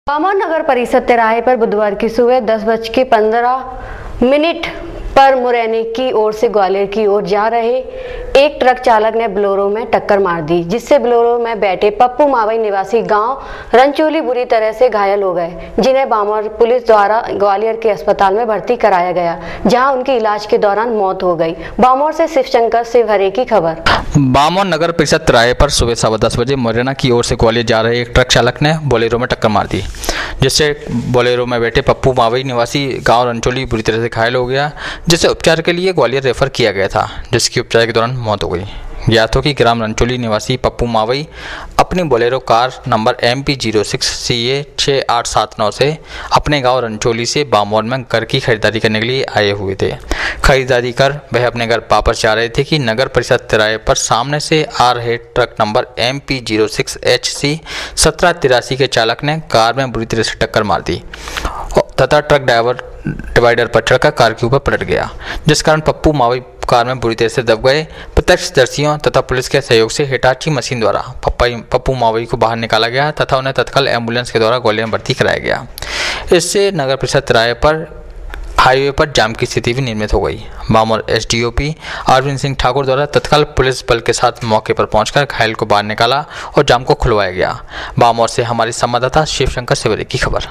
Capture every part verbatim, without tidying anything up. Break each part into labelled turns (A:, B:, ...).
A: बामोर नगर परिषद तिराहे पर बुधवार की सुबह दस बज के पंद्रह मिनट पर मुरैना की ओर से ग्वालियर की ओर जा रहे एक ट्रक चालक ने बोलेरो में टक्कर मार दी, जिससे बोलेरो में बैठे पप्पू मावई निवासी गांव रंचोली बुरी तरह से घायल हो गए, जिन्हें बामोर पुलिस द्वारा ग्वालियर के अस्पताल में भर्ती कराया गया, जहां उनकी इलाज के दौरान मौत हो गई। बामोर से शिवशंकर शिवहरे की खबर।
B: बामोर नगर परिषद तिराहे पर सुबह सवा दस बजे मुरैना की ओर से ग्वालियर जा रहे एक ट्रक चालक ने बोलेरो में टक्कर मार दी, जिससे बोलेरो में बैठे पप्पू मावई निवासी गांव रंचोली बुरी तरह से घायल हो गया, जिसे उपचार के लिए ग्वालियर रेफर किया गया था, जिसकी उपचार के दौरान मौत हो गई। ज्ञात हो कि ग्राम रंचोली निवासी पप्पू मावई अपनी Bolero car number M P zero six C A छः आठ सात नौ से अपने गांव रंचोली से बामोर में घर की खरीदारी करने के लिए आए हुए थे। खरीदारी कर वह अपने घर वापस जा रहे थे कि नगर परिषद तिराहे पर सामने से आ रहे truck number M P zero six H C सत्रह तिरासी के चालक ने कार में बुरी तरह से टक्कर मार दी तथा ट्रक ड्राइवर डिवाइडर पर चढ़कर कार के ऊपर पलट गया, जिस कारण पप्पू मावई कार में बुरी तरह से दब गए। प्रत्यक्षदर्शियों तथा पुलिस के सहयोग से हिटाची मशीन द्वारा पप्पू मावई को बाहर निकाला गया तथा उन्हें तत्काल एम्बुलेंस के द्वारा ग्वालियर में भर्ती कराया गया। इससे नगर परिषद तिराहे पर हाईवे पर जाम की स्थिति भी निर्मित हो गई। Bamor S D O P Arvind Singh Thakur द्वारा तत्काल पुलिस बल के साथ मौके पर पहुंचकर घायल को बाहर निकाला और जाम को खुलवाया गया। बामोर से हमारी संवाददाता शिवशंकर शिवहरे की खबर।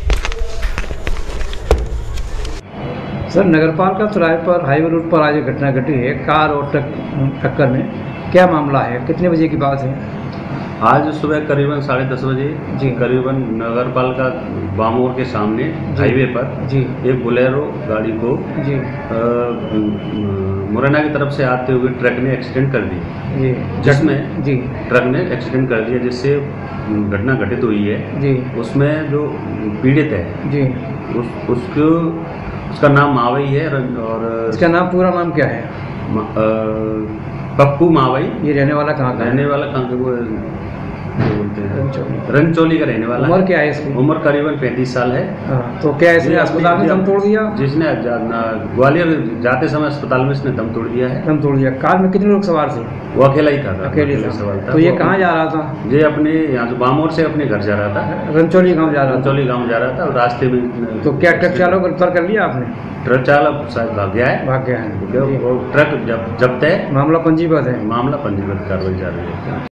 C: सर, नगरपालिका तिराहे पर हाईवे रोड पर आज घटना घटी है कार और ट्रक टक्कर में। क्या मामला है, कितने बजे की बात है?
D: आज सुबह करीबन साढ़े दस बजे जी करीबन नगरपालिका बामोर के सामने हाईवे पर जी एक बोलेरो गाड़ी को जी मुरैना की तरफ से आते हुए ट्रक ने एक्सीडेंट कर दी जी जिसमें जी ट्रक ने एक्सीडेंट कर दिया, जिससे घटना घटित हुई है जी। उसमें जो पीड़ित है जी उस उसको उसका नाम मावई है और
C: इसका नाम पूरा नाम क्या है?
D: पप्पू मावई।
C: ये रहने वाला कहाँ का?
D: रहने वाला कहाँ का? वो बोलते हैं रंचोली का रहने वाला।
C: उम्र क्या है इसकी?
D: उम्र करीबन पैंतीस साल है।
C: हाँ, तो क्या इसने अस्पताल में दम तोड़ दिया?
D: जिसने ग्वालियर जाते समय अस्पताल में इसने दम तोड़ दिया है।
C: दम तोड़ दिया। कार में कितने लोग सवार थे?
D: वो अकेला ही था।
C: अकेले सवार था। तो ये कहाँ जा रहा था?
D: ये अपने यहाँ से बामोर से अपने घर जा रहा था।
C: रंचोली गाँव जा रहा था।
D: रंचोली गाँव जा रहा था और रास्ते में।
C: तो क्या ट्रक चालक को गिरफ्तार कर लिया आपने?
D: ट्रक चालक शायद भाग गया है।
C: भाग गया है।
D: ट्रक जब्त है।
C: मामला पंजीबद्ध है।
D: मामला पंजीबद्ध कार्रवाई जा रही है।